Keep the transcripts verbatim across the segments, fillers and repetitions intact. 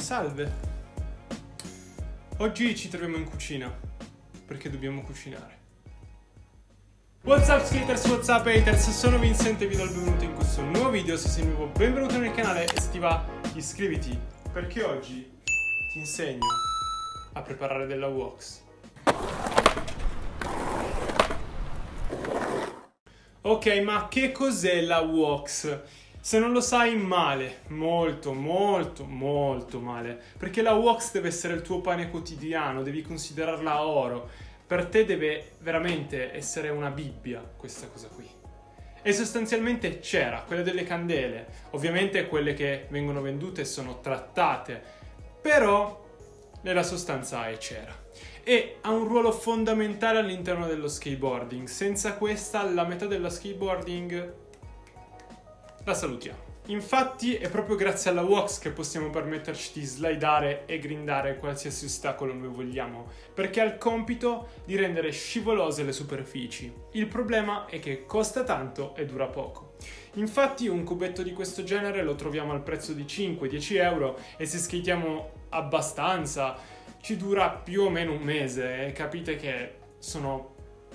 Salve! Oggi ci troviamo in cucina, perché dobbiamo cucinare. What's up skaters, what's up haters, sono Vincent e vi do il benvenuto in questo nuovo video. Se sei nuovo, benvenuto nel canale e se ti va iscriviti, perché oggi ti insegno a preparare della Wox. Ok, ma che cos'è la Wox? Se non lo sai, male, molto, molto, molto male, perché la Wox deve essere il tuo pane quotidiano, devi considerarla oro. Per te deve veramente essere una Bibbia questa cosa qui. E sostanzialmente cera, quella delle candele, ovviamente quelle che vengono vendute sono trattate, però nella sostanza è cera. E ha un ruolo fondamentale all'interno dello skateboarding. Senza questa la metà dello skateboarding la salutiamo. Infatti è proprio grazie alla Wox che possiamo permetterci di slidare e grindare qualsiasi ostacolo noi vogliamo, perché ha il compito di rendere scivolose le superfici. Il problema è che costa tanto e dura poco. Infatti un cubetto di questo genere lo troviamo al prezzo di cinque dieci euro e se skatiamo abbastanza ci dura più o meno un mese e capite che sono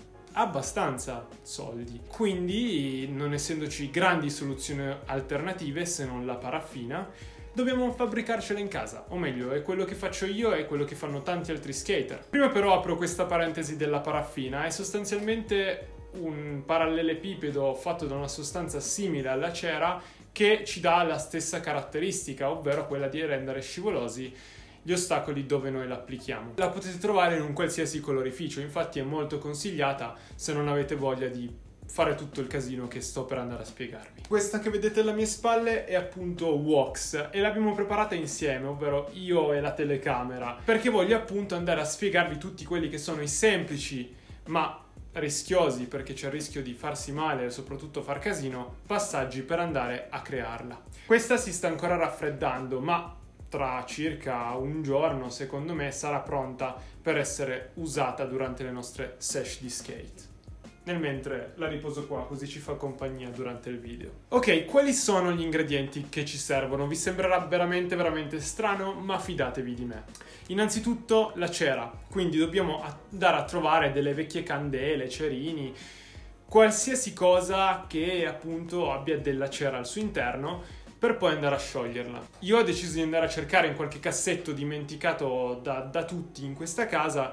abbastanza soldi. Quindi, non essendoci grandi soluzioni alternative se non la paraffina, dobbiamo fabbricarcela in casa, o meglio, è quello che faccio io e quello che fanno tanti altri skater. Prima però apro questa parentesi della paraffina, è sostanzialmente un parallelepipedo fatto da una sostanza simile alla cera che ci dà la stessa caratteristica, ovvero quella di rendere scivolosi gli ostacoli dove noi l'applichiamo. La potete trovare in un qualsiasi colorificio, infatti è molto consigliata se non avete voglia di fare tutto il casino che sto per andare a spiegarvi. Questa che vedete alle mie spalle è appunto Wox e l'abbiamo preparata insieme, ovvero io e la telecamera, perché voglio appunto andare a spiegarvi tutti quelli che sono i semplici ma rischiosi, perché c'è il rischio di farsi male e soprattutto far casino, passaggi per andare a crearla. Questa si sta ancora raffreddando, ma tra circa un giorno, secondo me, sarà pronta per essere usata durante le nostre sesh di skate. Nel mentre la riposo qua, così ci fa compagnia durante il video. Ok, quali sono gli ingredienti che ci servono? Vi sembrerà veramente veramente strano, ma fidatevi di me. Innanzitutto la cera, quindi dobbiamo andare a trovare delle vecchie candele, cerini, qualsiasi cosa che appunto abbia della cera al suo interno, per poi andare a scioglierla. Io ho deciso di andare a cercare in qualche cassetto dimenticato da, da tutti in questa casa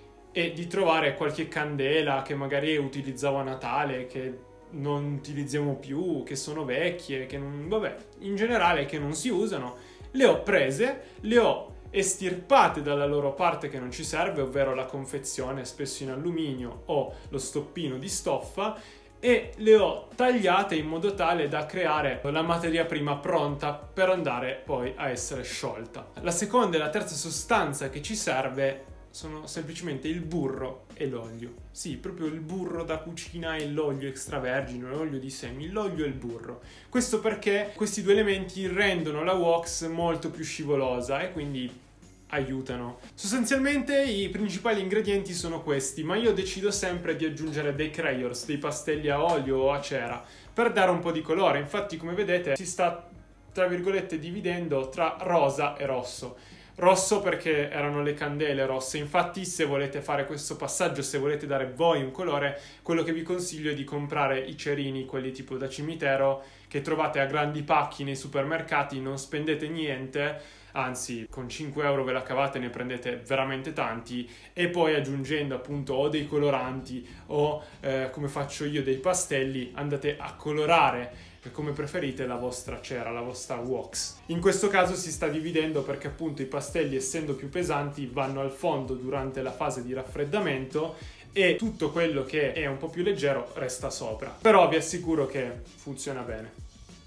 e di trovare qualche candela che magari utilizzavo a Natale, che non utilizziamo più, che sono vecchie, che non, vabbè, in generale che non si usano. Le ho prese, le ho estirpate dalla loro parte che non ci serve, ovvero la confezione spesso in alluminio o lo stoppino di stoffa, e le ho tagliate in modo tale da creare la materia prima pronta per andare poi a essere sciolta. La seconda e la terza sostanza che ci serve sono semplicemente il burro e l'olio. Sì, proprio il burro da cucina e l'olio extravergine, l'olio di semi, l'olio e il burro. Questo perché questi due elementi rendono la Wox molto più scivolosa e quindi aiutano. Sostanzialmente i principali ingredienti sono questi, ma io decido sempre di aggiungere dei crayons, dei pastelli a olio o a cera, per dare un po' di colore. Infatti, come vedete, si sta, tra virgolette, dividendo tra rosa e rosso. Rosso perché erano le candele rosse, infatti se volete fare questo passaggio, se volete dare voi un colore, quello che vi consiglio è di comprare i cerini, quelli tipo da cimitero, che trovate a grandi pacchi nei supermercati, non spendete niente, anzi con cinque euro ve la cavate, ne prendete veramente tanti, e poi aggiungendo appunto o dei coloranti o eh, come faccio io dei pastelli, andate a colorare come preferite la vostra cera, la vostra Wox. In questo caso si sta dividendo perché appunto i pastelli, essendo più pesanti, vanno al fondo durante la fase di raffreddamento e tutto quello che è un po' più leggero resta sopra. Però vi assicuro che funziona bene.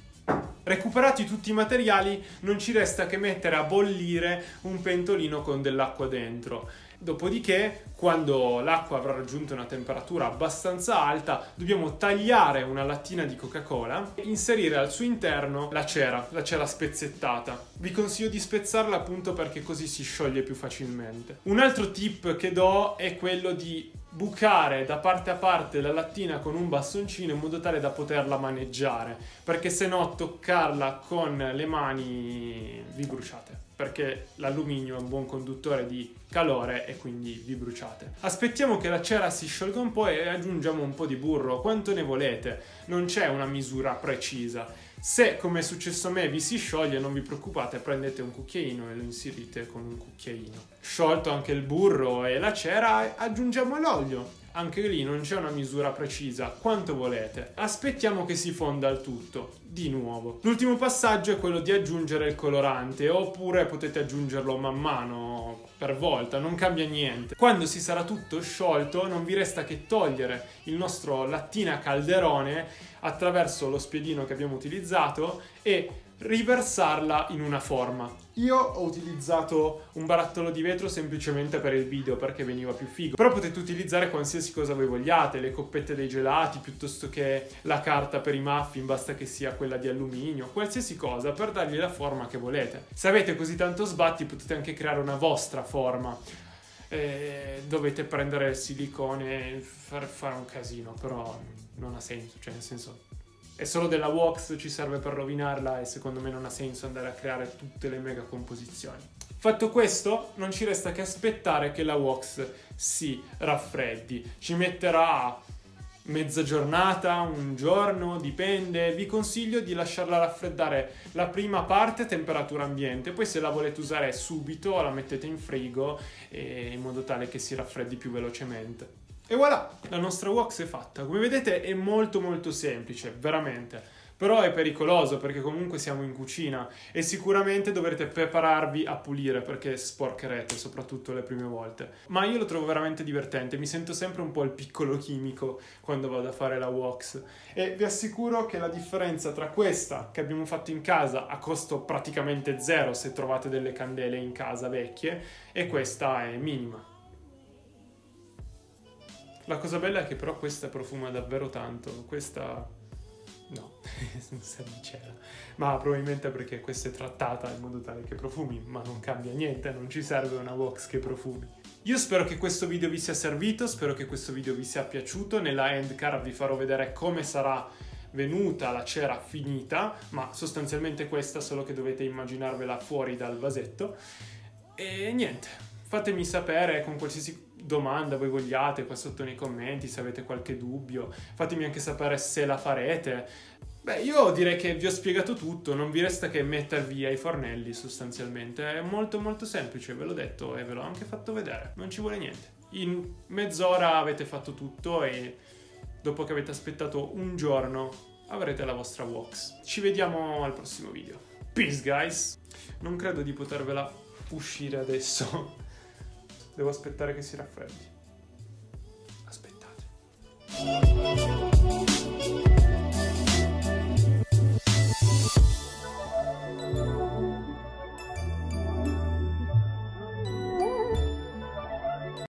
Recuperati tutti i materiali, non ci resta che mettere a bollire un pentolino con dell'acqua dentro. Dopodiché, quando l'acqua avrà raggiunto una temperatura abbastanza alta, dobbiamo tagliare una lattina di Coca-Cola e inserire al suo interno la cera, la cera spezzettata. Vi consiglio di spezzarla appunto perché così si scioglie più facilmente. Un altro tip che do è quello di bucare da parte a parte la lattina con un bastoncino in modo tale da poterla maneggiare, perché se no toccarla con le mani vi bruciate. perché l'alluminio è un buon conduttore di calore e quindi vi bruciate. Aspettiamo che la cera si sciolga un po' e aggiungiamo un po' di burro, quanto ne volete, non c'è una misura precisa. Se, come è successo a me, vi si scioglie, non vi preoccupate, prendete un cucchiaino e lo inserite con un cucchiaino. Sciolto anche il burro e la cera, aggiungiamo l'olio. Anche lì non c'è una misura precisa, quanto volete. Aspettiamo che si fonda il tutto, di nuovo. L'ultimo passaggio è quello di aggiungere il colorante, oppure potete aggiungerlo man mano, per volta, non cambia niente. Quando si sarà tutto sciolto non vi resta che togliere il nostro lattina calderone attraverso lo spiedino che abbiamo utilizzato e riversarla in una forma. Io ho utilizzato un barattolo di vetro semplicemente per il video perché veniva più figo, però potete utilizzare qualsiasi cosa voi vogliate, le coppette dei gelati piuttosto che la carta per i muffin, basta che sia quella di alluminio, qualsiasi cosa per dargli la forma che volete. Se avete così tanto sbatti potete anche creare una vostra forma. Eh, dovete prendere il silicone e far, fare un casino, però non ha senso, cioè nel senso è solo della wax, ci serve per rovinarla e secondo me non ha senso andare a creare tutte le mega composizioni. Fatto questo, non ci resta che aspettare che la wax si raffreddi. Ci metterà mezza giornata, un giorno, dipende. Vi consiglio di lasciarla raffreddare la prima parte a temperatura ambiente, poi se la volete usare subito la mettete in frigo e in modo tale che si raffreddi più velocemente. E voilà, la nostra wax è fatta. Come vedete è molto molto semplice, veramente. Però è pericoloso perché comunque siamo in cucina e sicuramente dovrete prepararvi a pulire perché sporcherete, soprattutto le prime volte. Ma io lo trovo veramente divertente, mi sento sempre un po' il piccolo chimico quando vado a fare la wax. E vi assicuro che la differenza tra questa che abbiamo fatto in casa a costo praticamente zero se trovate delle candele in casa vecchie e questa è minima. La cosa bella è che però questa profuma davvero tanto, questa no, non sa di cera, ma probabilmente perché questa è trattata in modo tale che profumi, ma non cambia niente, non ci serve una wax che profumi. Io spero che questo video vi sia servito, spero che questo video vi sia piaciuto, nella end card vi farò vedere come sarà venuta la cera finita, ma sostanzialmente questa, solo che dovete immaginarvela fuori dal vasetto, e niente, fatemi sapere con qualsiasi domanda voi vogliate qua sotto nei commenti, se avete qualche dubbio, fatemi anche sapere se la farete. Beh, io direi che vi ho spiegato tutto, non vi resta che mettervi ai fornelli sostanzialmente, è molto molto semplice, ve l'ho detto e ve l'ho anche fatto vedere, non ci vuole niente. In mezz'ora avete fatto tutto e dopo che avete aspettato un giorno avrete la vostra wax. Ci vediamo al prossimo video. Peace guys! Non credo di potervela uscire adesso. Devo aspettare che si raffreddi. Aspettate.